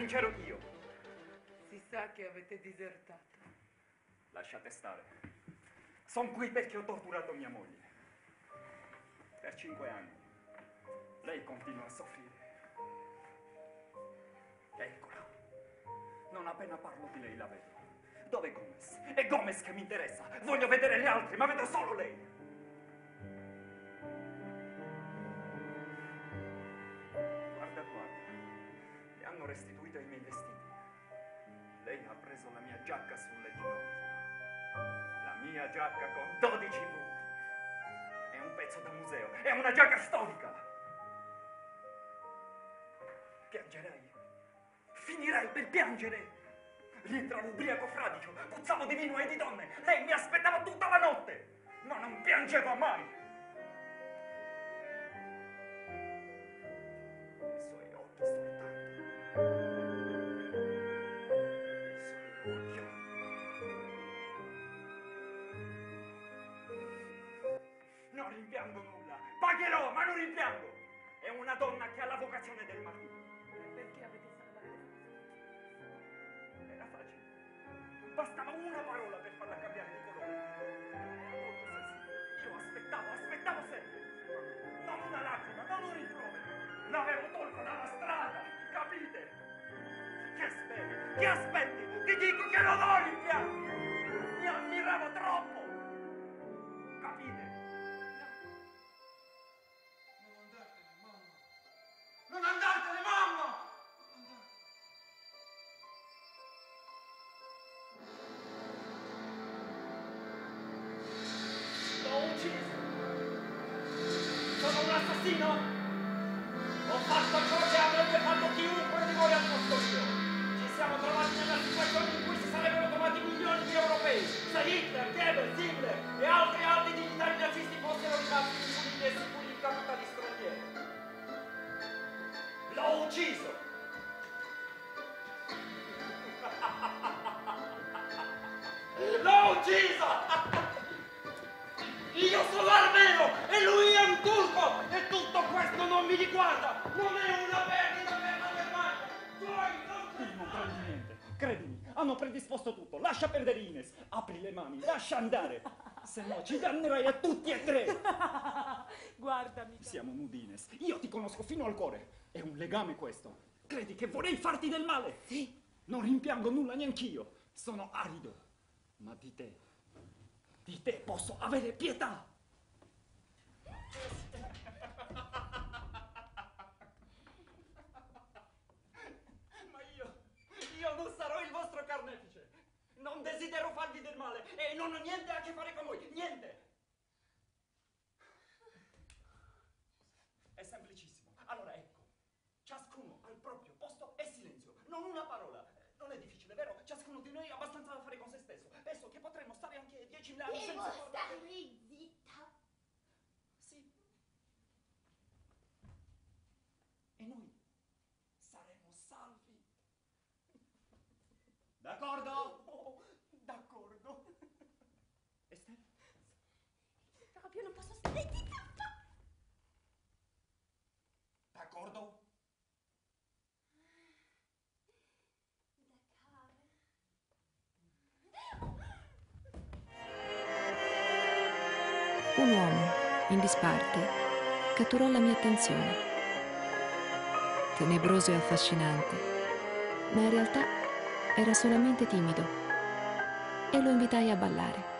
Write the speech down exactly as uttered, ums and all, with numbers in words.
vincerò io. Si sa che avete disertato. Lasciate stare. Sono qui perché ho torturato mia moglie. Per cinque anni. Lei continua a soffrire. Eccola. Non appena parlo di lei la vedo. Dov'è Gomez? È Gomez che mi interessa. Voglio vedere gli altri, ma vedo solo lei. Guarda, guarda. Le hanno restituito i miei vestiti. Lei ha preso la mia giacca sulle ginocchia. La mia giacca con dodici buchi. È un pezzo da museo. È una giacca storica. Piangerai. Finirai per piangere. Rientravo ubriaco fradicio, puzzavo di vino e di donne. Lei mi aspettava tutta la notte, ma non piangeva mai. I suoi occhi soltanto. I suoi occhi. Non rimpiango nulla. Pagherò, ma non rimpiango. È una donna che ha la vocazione del marito. Perché avete salvato? Era facile. Bastava una parola per farla cambiare di colore. Era molto sensibile. Io aspettavo, aspettavo sempre. Non una lacrima, non un rimprovero. L'avevo tolto dalla strada, capite? Che aspetti? Che aspetti? Ti dico che non ho rimpianti. Mi ammiravo troppo. Capite? Non andatene, mamma! L'ho ucciso! Sono un assassino! Ho fatto ciò che avrebbe fatto chiunque di voi al posto mio! Ci siamo trovati nella situazione in cui si sarebbero trovati milioni di europei! Se Hitler, Goebbels, Himmler e altri alti dignitari nazisti fossero rimasti impuni e sicuri di capitali stranieri! L'ho ucciso! L'ho ucciso! Io sono armeno e lui è un turco e tutto questo non mi riguarda! Non è una perdita per la Germania! Voi non... Non prendi niente, credimi, hanno predisposto tutto. Lascia perdere Ines, apri le mani, lascia andare. Se no ci dannerai a tutti e tre. Guardami. Siamo nudi, Ines. Io ti conosco fino al cuore. È un legame questo. Credi che vorrei farti del male? Sì. Non rimpiango nulla neanch'io. Sono arido. Ma di te, di te posso avere pietà. Ma io, io non sarò il vostro carnefice. Non desidero farvi del male e non ho niente a che fare con voi. Niente. È semplicissimo. Allora ecco, ciascuno al proprio posto e silenzio. Non una parola. Non è difficile, vero? Ciascuno di noi ha abbastanza da fare con se stesso. Penso che potremmo stare anche diecimila anni senza... Devo stare zitta. Sì. E noi saremo salvi. D'accordo? Oh, d'accordo. Esther? Proprio non posso stare zitta. D'accordo? Un uomo, in disparte, catturò la mia attenzione. Tenebroso e affascinante, ma in realtà era solamente timido e lo invitai a ballare.